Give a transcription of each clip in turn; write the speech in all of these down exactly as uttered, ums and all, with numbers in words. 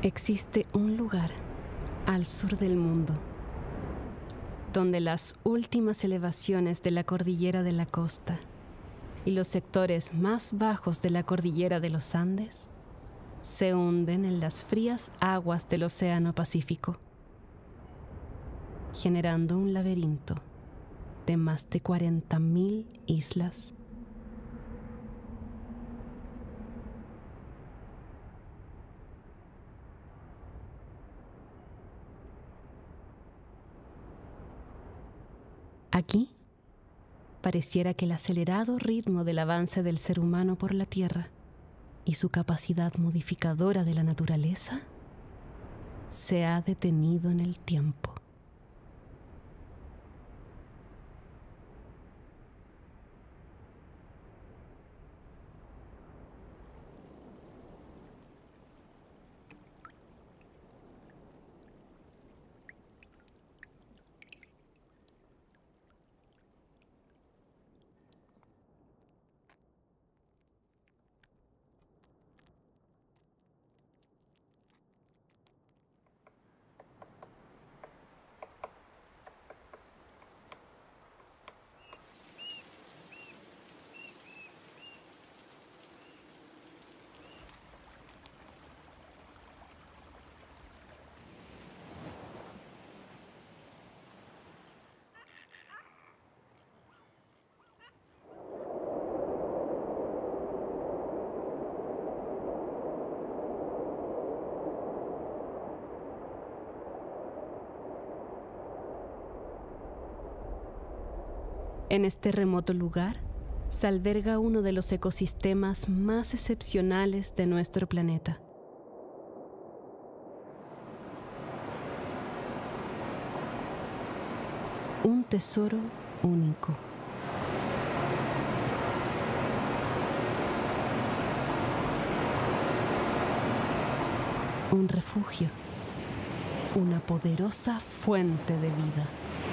Existe un lugar al sur del mundo donde las últimas elevaciones de la cordillera de la costa y los sectores más bajos de la cordillera de los Andes se hunden en las frías aguas del Océano Pacífico, generando un laberinto de más de cuarenta mil islas. Aquí, pareciera que el acelerado ritmo del avance del ser humano por la Tierra y su capacidad modificadora de la naturaleza se ha detenido en el tiempo. En este remoto lugar se alberga uno de los ecosistemas más excepcionales de nuestro planeta. Un tesoro único. Un refugio. Una poderosa fuente de vida.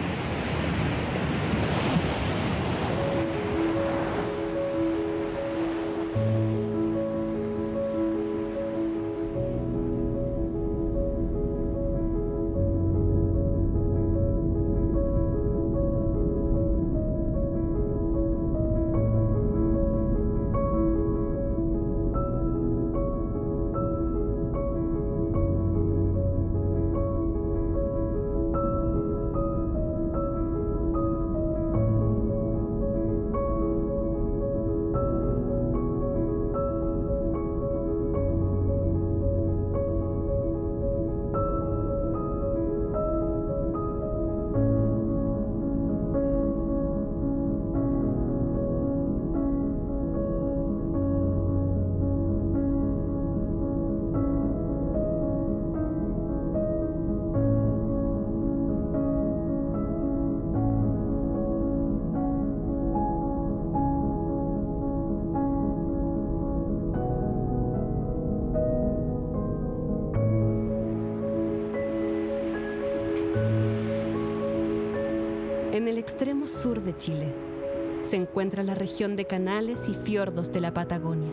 En el extremo sur de Chile se encuentra la región de canales y fiordos de la Patagonia.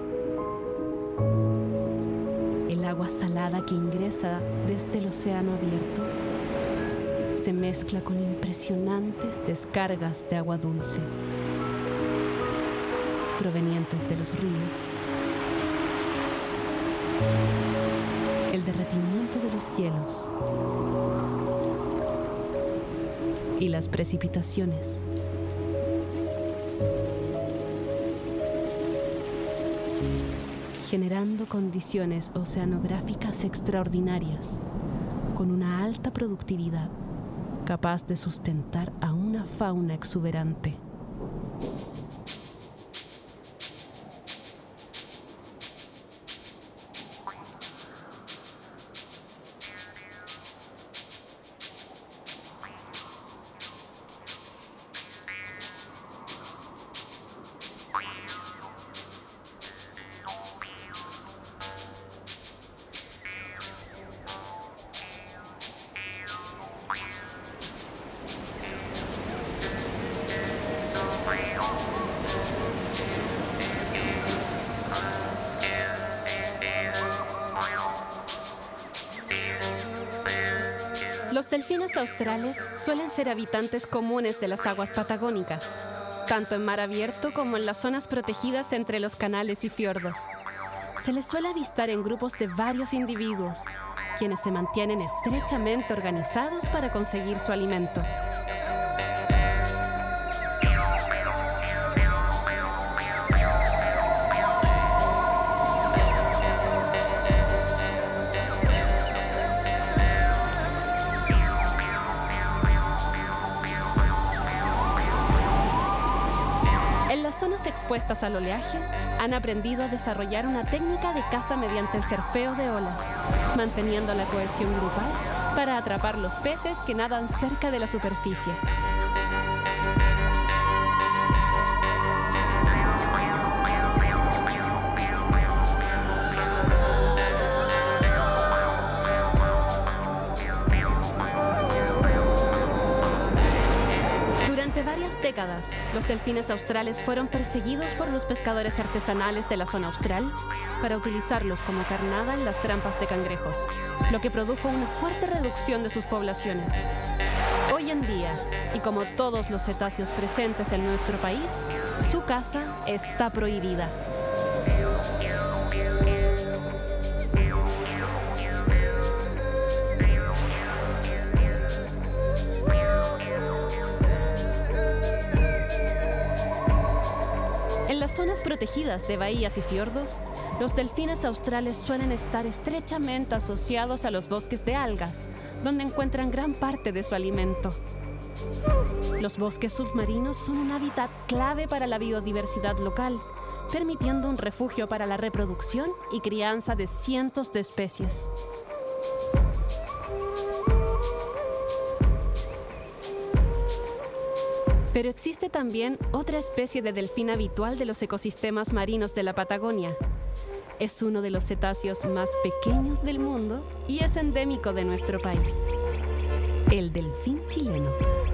El agua salada que ingresa desde el océano abierto se mezcla con impresionantes descargas de agua dulce provenientes de los ríos. El derretimiento de los hielos y las precipitaciones generando condiciones oceanográficas extraordinarias con una alta productividad capaz de sustentar a una fauna exuberante. Los delfines australes suelen ser habitantes comunes de las aguas patagónicas, tanto en mar abierto como en las zonas protegidas entre los canales y fiordos. Se les suele avistar en grupos de varios individuos, quienes se mantienen estrechamente organizados para conseguir su alimento. En las zonas expuestas al oleaje, han aprendido a desarrollar una técnica de caza mediante el surfeo de olas, manteniendo la cohesión grupal para atrapar los peces que nadan cerca de la superficie. Durante varias décadas, los delfines australes fueron perseguidos por los pescadores artesanales de la zona austral para utilizarlos como carnada en las trampas de cangrejos, lo que produjo una fuerte reducción de sus poblaciones. Hoy en día, y como todos los cetáceos presentes en nuestro país, su caza está prohibida. En las zonas protegidas de bahías y fiordos, los delfines australes suelen estar estrechamente asociados a los bosques de algas, donde encuentran gran parte de su alimento. Los bosques submarinos son un hábitat clave para la biodiversidad local, permitiendo un refugio para la reproducción y crianza de cientos de especies. Pero existe también otra especie de delfín habitual de los ecosistemas marinos de la Patagonia. Es uno de los cetáceos más pequeños del mundo y es endémico de nuestro país: el delfín chileno.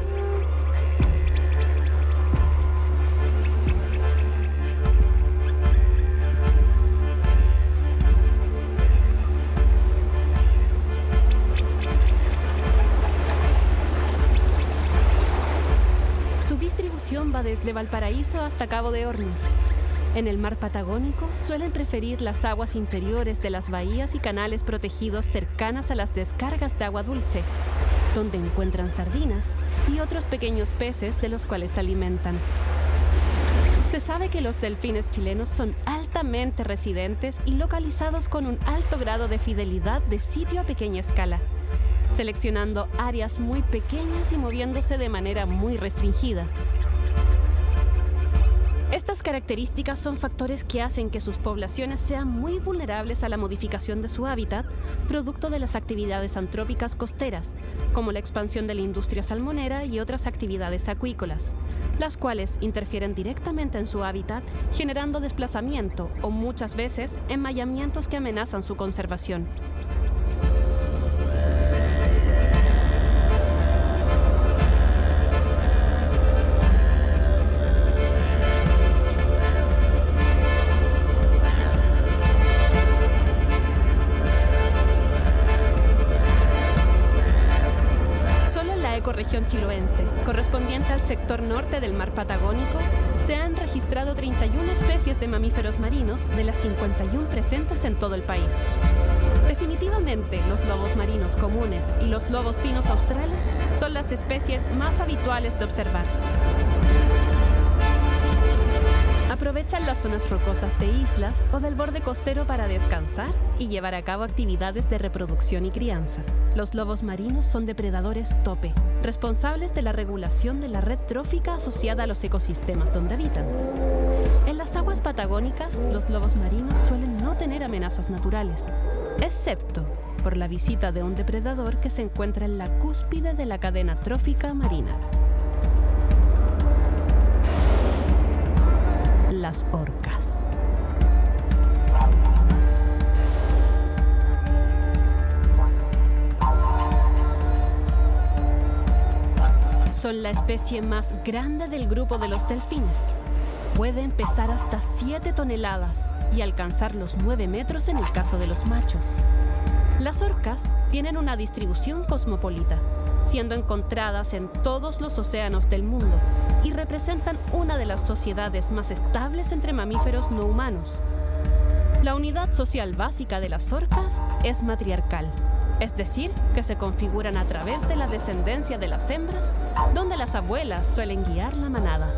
Va desde Valparaíso hasta Cabo de Hornos. En el mar Patagónico suelen preferir las aguas interiores de las bahías y canales protegidos cercanas a las descargas de agua dulce, donde encuentran sardinas y otros pequeños peces de los cuales se alimentan. Se sabe que los delfines chilenos son altamente residentes y localizados con un alto grado de fidelidad de sitio a pequeña escala, seleccionando áreas muy pequeñas y moviéndose de manera muy restringida. Estas características son factores que hacen que sus poblaciones sean muy vulnerables a la modificación de su hábitat, producto de las actividades antrópicas costeras, como la expansión de la industria salmonera y otras actividades acuícolas, las cuales interfieren directamente en su hábitat, generando desplazamiento o muchas veces enmayamientos que amenazan su conservación. Región chiloense, correspondiente al sector norte del mar Patagónico, se han registrado treinta y una especies de mamíferos marinos de las cincuenta y una presentes en todo el país. Definitivamente, los lobos marinos comunes y los lobos finos australes son las especies más habituales de observar. Aprovechan las zonas rocosas de islas o del borde costero para descansar y llevar a cabo actividades de reproducción y crianza. Los lobos marinos son depredadores tope, responsables de la regulación de la red trófica asociada a los ecosistemas donde habitan. En las aguas patagónicas, los lobos marinos suelen no tener amenazas naturales, excepto por la visita de un depredador que se encuentra en la cúspide de la cadena trófica marina: las orcas. Son la especie más grande del grupo de los delfines. Pueden pesar hasta siete toneladas y alcanzar los nueve metros en el caso de los machos. Las orcas tienen una distribución cosmopolita, siendo encontradas en todos los océanos del mundo y representan una de las sociedades más estables entre mamíferos no humanos. La unidad social básica de las orcas es matriarcal, es decir, que se configuran a través de la descendencia de las hembras, donde las abuelas suelen guiar la manada.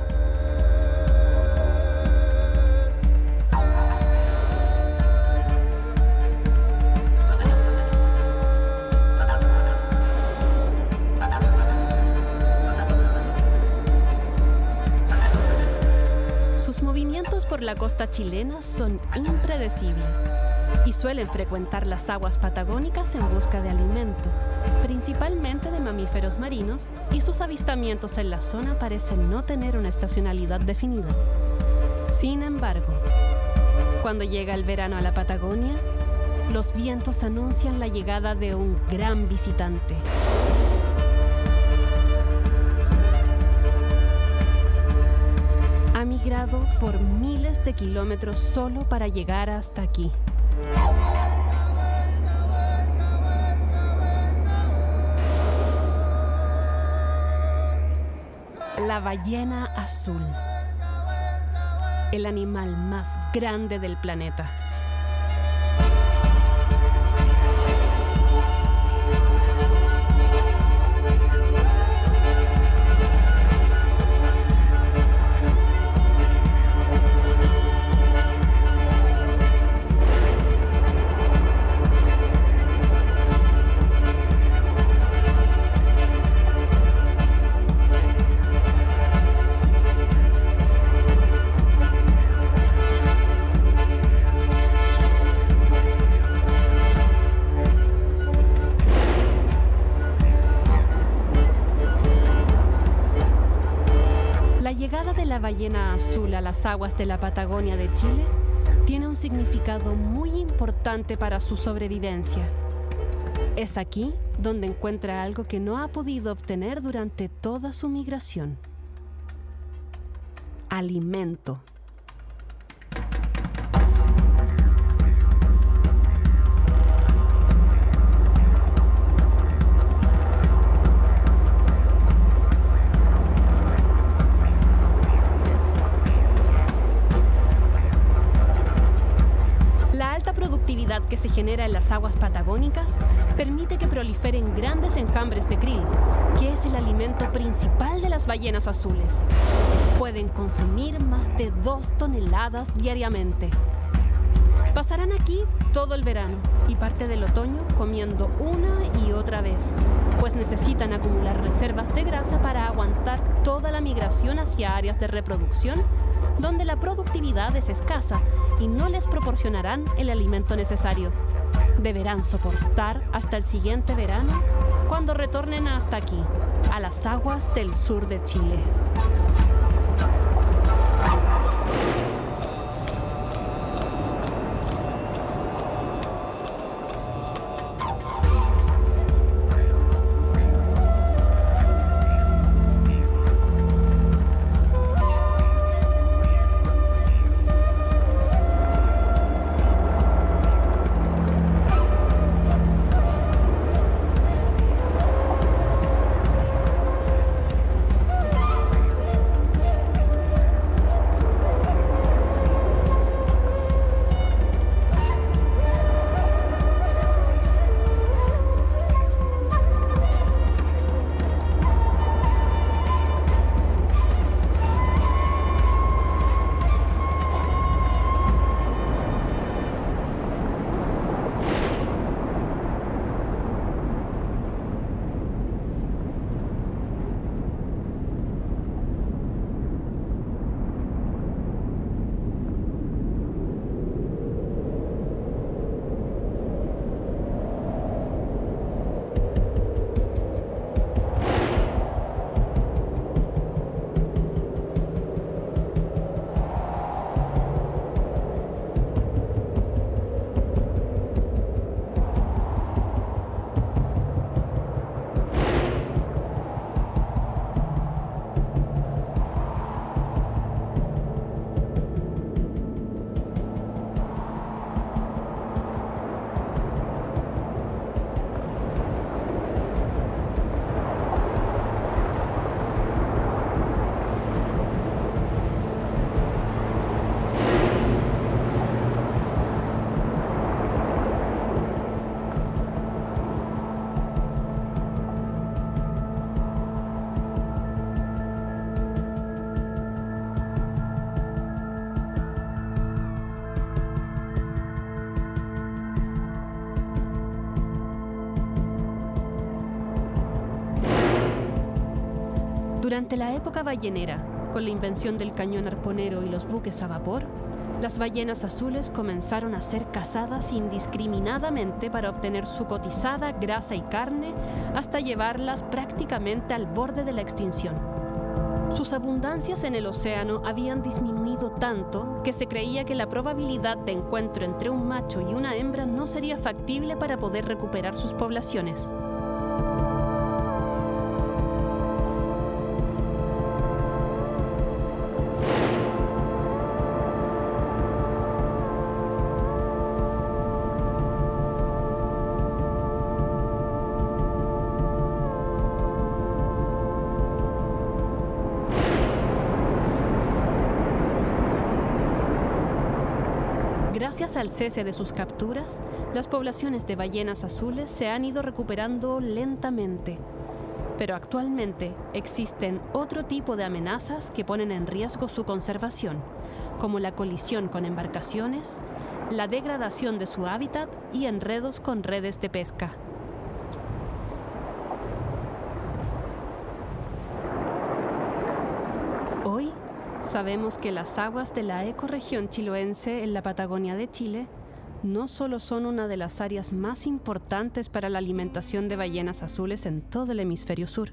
Sus movimientos por la costa chilena son impredecibles y suelen frecuentar las aguas patagónicas en busca de alimento, principalmente de mamíferos marinos, y sus avistamientos en la zona parecen no tener una estacionalidad definida. Sin embargo, cuando llega el verano a la Patagonia, los vientos anuncian la llegada de un gran visitante. Ha migrado por miles de kilómetros solo para llegar hasta aquí. La ballena azul, el animal más grande del planeta. La llegada de la ballena azul a las aguas de la Patagonia de Chile tiene un significado muy importante para su sobrevivencia. Es aquí donde encuentra algo que no ha podido obtener durante toda su migración: alimento. La alta productividad que se genera en las aguas patagónicas permite que proliferen grandes enjambres de krill, que es el alimento principal de las ballenas azules. Pueden consumir más de dos toneladas diariamente. Pasarán aquí todo el verano y parte del otoño comiendo una y otra vez, pues necesitan acumular reservas de grasa para aguantar toda la migración hacia áreas de reproducción donde la productividad es escasa y no les proporcionarán el alimento necesario. Deberán soportar hasta el siguiente verano, cuando retornen hasta aquí, a las aguas del sur de Chile. Durante la época ballenera, con la invención del cañón arponero y los buques a vapor, las ballenas azules comenzaron a ser cazadas indiscriminadamente para obtener su cotizada grasa y carne hasta llevarlas prácticamente al borde de la extinción. Sus abundancias en el océano habían disminuido tanto que se creía que la probabilidad de encuentro entre un macho y una hembra no sería factible para poder recuperar sus poblaciones. Gracias al cese de sus capturas, las poblaciones de ballenas azules se han ido recuperando lentamente. Pero actualmente existen otro tipo de amenazas que ponen en riesgo su conservación, como la colisión con embarcaciones, la degradación de su hábitat y enredos con redes de pesca. Hoy, sabemos que las aguas de la ecorregión chiloense en la Patagonia de Chile no solo son una de las áreas más importantes para la alimentación de ballenas azules en todo el hemisferio sur.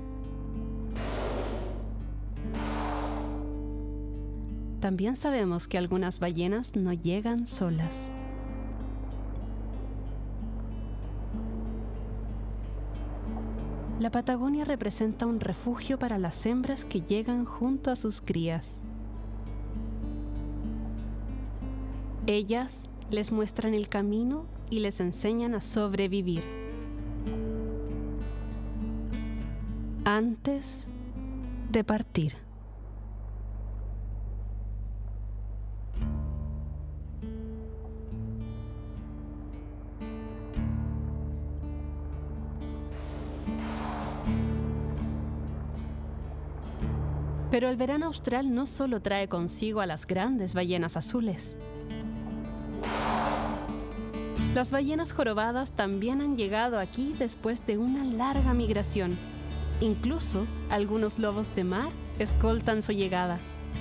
También sabemos que algunas ballenas no llegan solas. La Patagonia representa un refugio para las hembras que llegan junto a sus crías. Ellas les muestran el camino y les enseñan a sobrevivir. Antes de partir. Pero el verano austral no solo trae consigo a las grandes ballenas azules. Las ballenas jorobadas también han llegado aquí después de una larga migración. Incluso algunos lobos de mar escoltan su llegada.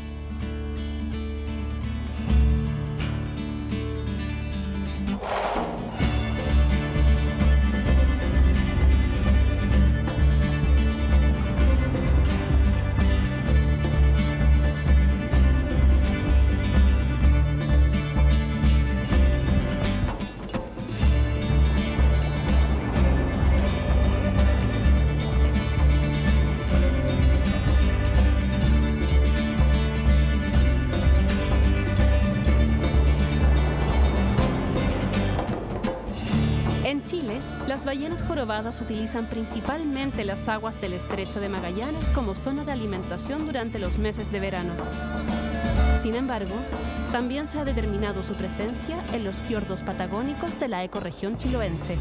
En Chile, las ballenas jorobadas utilizan principalmente las aguas del Estrecho de Magallanes como zona de alimentación durante los meses de verano. Sin embargo, también se ha determinado su presencia en los fiordos patagónicos de la ecorregión chiloense.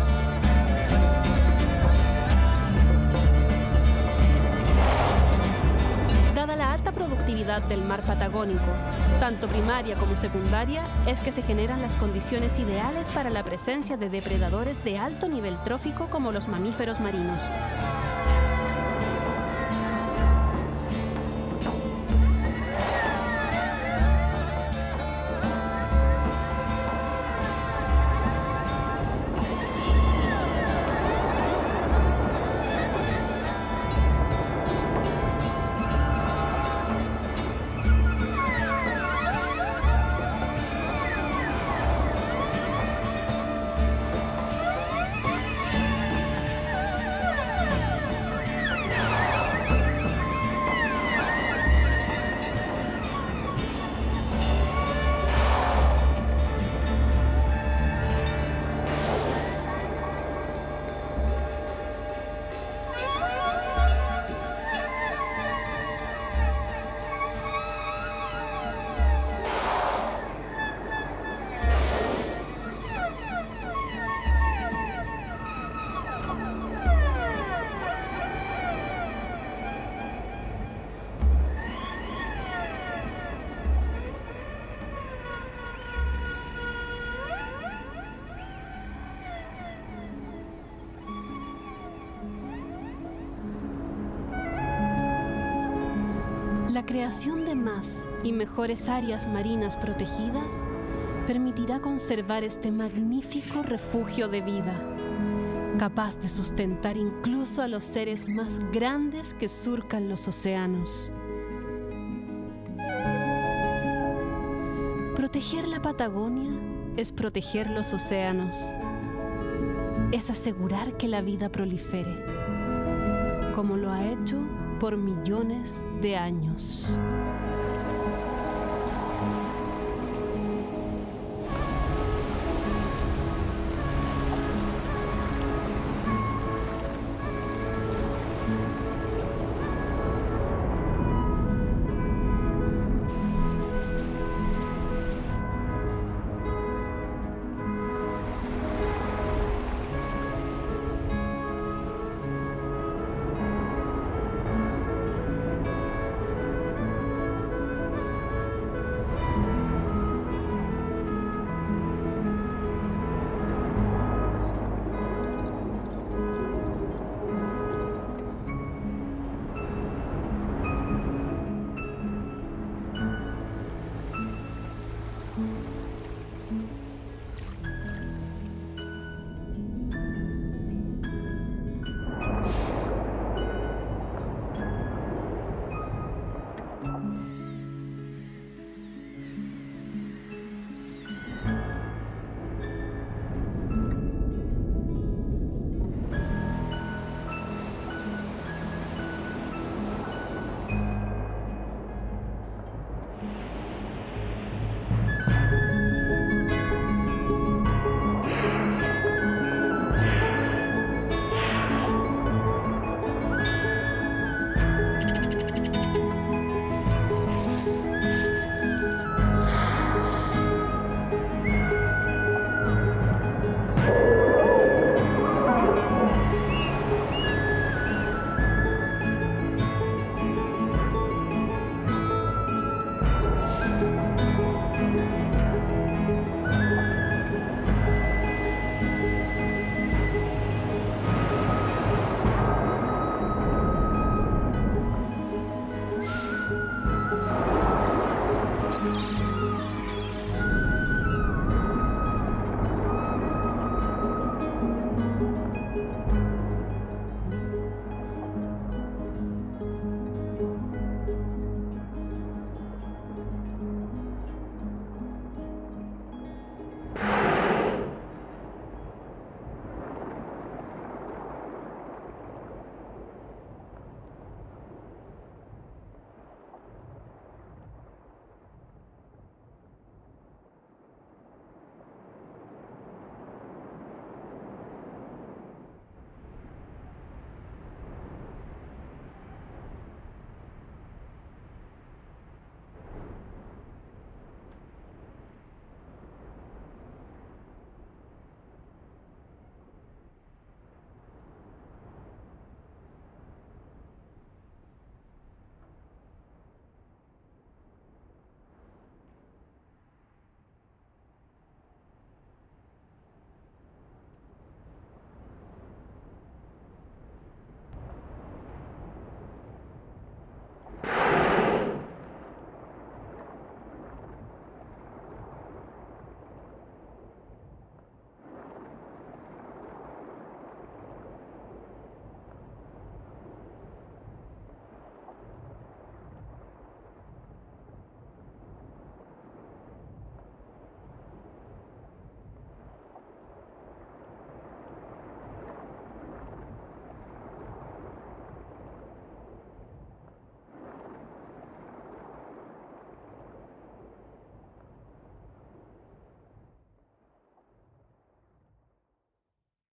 Dada la alta productividad del mar patagónico, tanto primaria como secundaria, es que se generan las condiciones ideales para la presencia de depredadores de alto nivel trófico como los mamíferos marinos. La creación de más y mejores áreas marinas protegidas permitirá conservar este magnífico refugio de vida, capaz de sustentar incluso a los seres más grandes que surcan los océanos. Proteger la Patagonia es proteger los océanos, es asegurar que la vida prolifere, como lo ha hecho por millones de años.